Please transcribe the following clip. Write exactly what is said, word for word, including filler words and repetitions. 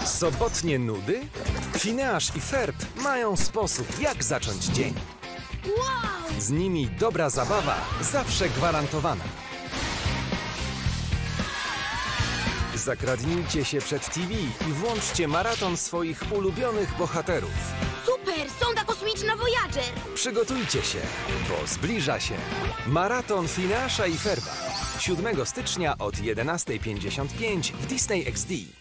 Sobotnie nudy? Phineasz i Ferb mają sposób, jak zacząć dzień. Wow! Z nimi dobra zabawa zawsze gwarantowana. Zakradnijcie się przed T V i włączcie maraton swoich ulubionych bohaterów. Super! Sonda kosmiczna Voyager! Przygotujcie się, bo zbliża się maraton Phineasza i Ferba. siódmego stycznia od jedenastej pięćdziesiąt pięć w Disney X D.